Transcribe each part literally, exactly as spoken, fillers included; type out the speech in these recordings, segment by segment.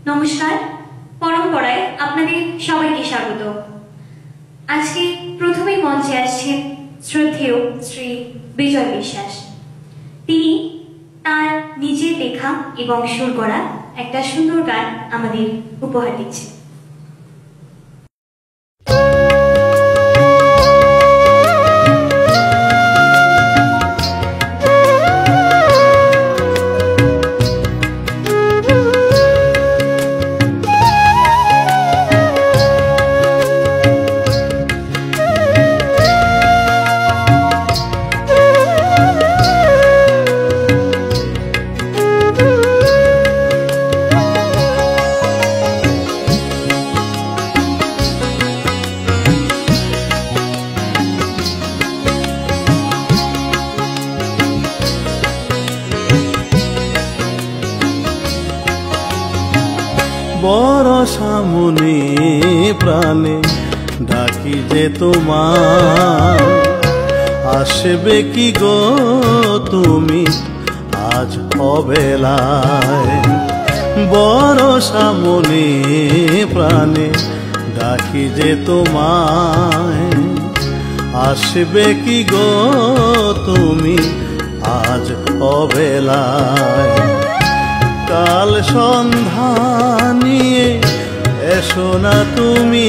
নমস্কার, পরম্পরায় আপনাদের সবাইকে স্বাগত। আজকে প্রথমেই মঞ্চে আসছেন শ্রদ্ধেয় শ্রী বিজয় বিশ্বাস। তিনি তার নিজে লেখা এবং সুর করা একটা সুন্দর গান আমাদের উপহার দিচ্ছেন। বরষা মনে প্রাণে ডাকি যে তোমার, আসবে কি গো তুমি আজ অবেলায়। বরষা মনে প্রাণে ডাকি যে তোমায়, আসবে কি গো তুমি আজ অবেলায়। কাল সন্ধ্যা নিয়ে এসো না তুমি,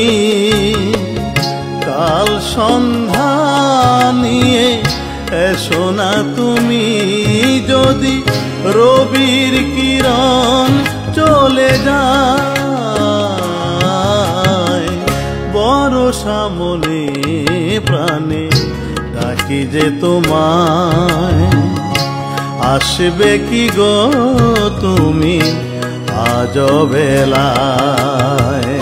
কাল সন্ধ্যা নিয়ে এসো না তুমি, যদি রবির কিরণ চলে যায়। বরষা মনে প্রাণে ডাকি যে তোমায়, আসবে কি গো তুমি আজ বেলায়।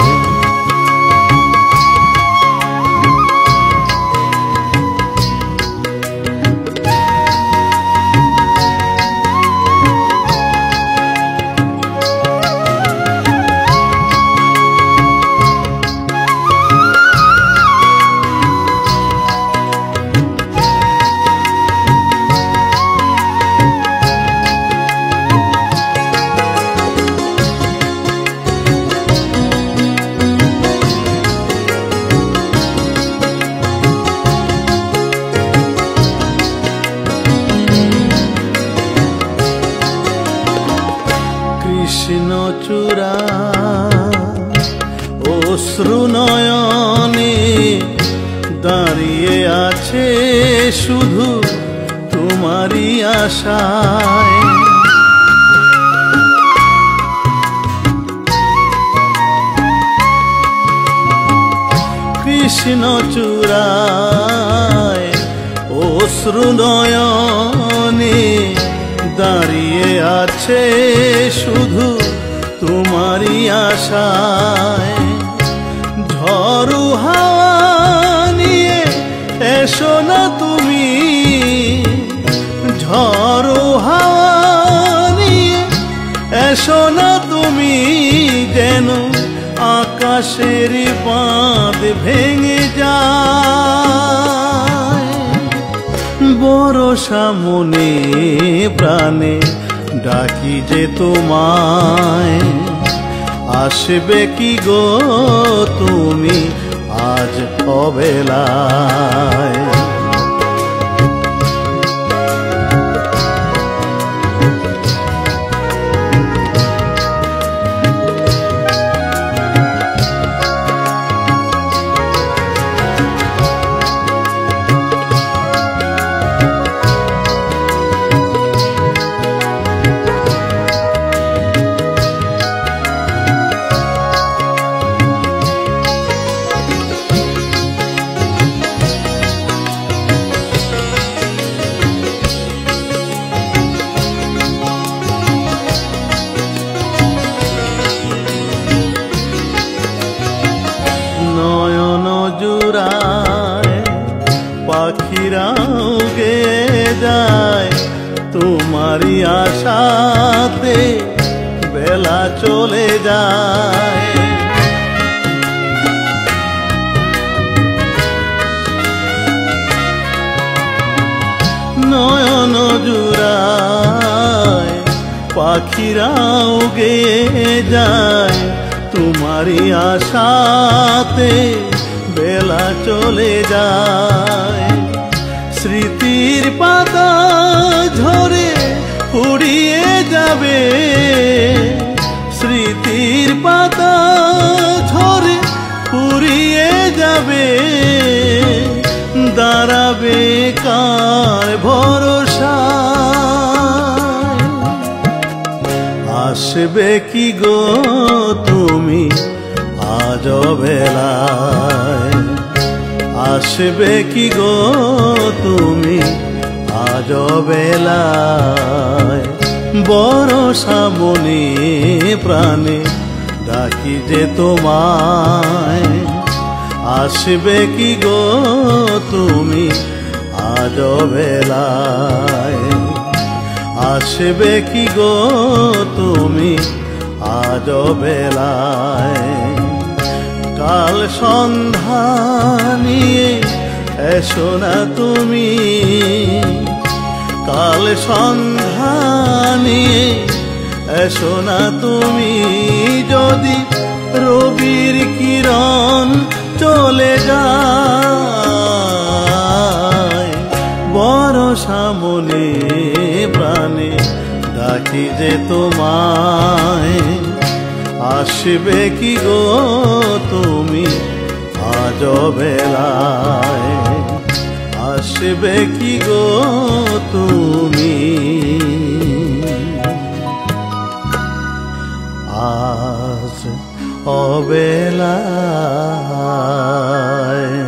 কৃষ্ণচূড়া অশ্রু নয়নে দাঁড়িয়ে আছে শুধু তোমারই আশায়। কৃষ্ণচূড়ায় অশ্রু নয়নে দাঁড়িয়ে আছে শুধু তোমারই আশায়। ঝড়ু হাওয়া নিয়ে এসো না তুমি, ঝড়ু হাওয়া নিয়ে এসো না তুমি, যেন আকাশের বাঁধ ভেঙে যায়। বরষা মনে প্রাণে ডাকি যে তোমায়, আসবে কি গো তুমি আজ অবেলায়। পাখিরাও গে যায় তোমারই আশাতে, বেলা চলে যায়। নয়ন জুড়ায় পাখিরাও গে যায় তোমারই আশাতে বেলা চলে যায়, স্মৃতির পাতা ঝরে উড়িয়ে যাবে, স্মৃতির পাতা ঝরে উড়িয়ে যাবে, দাঁড়াবে কার ভরসা, আসবে কি গো তুমি আজ বেলায়, আসবে কি গো তুমি আজ বেলায়, বরষা মনে প্রাণে ডাকি যে তোমায়, আসবে কি গো তুমি আজ বেলায়, আসবে কি গো তুমি আজ বেলায়, কাল সন্ধ্যা নিয়ে এসো না তুমি, কাল সন্ধ্যা নিয়ে এসো না তুমি, যদি রবির কিরণ চলে যায়, বরষা মনে প্রাণে ডাকি যে তোমায়, আসবে কি গো তুমি আজ বেলায়, আসবে কি গো তুমি আজ অবেলায়।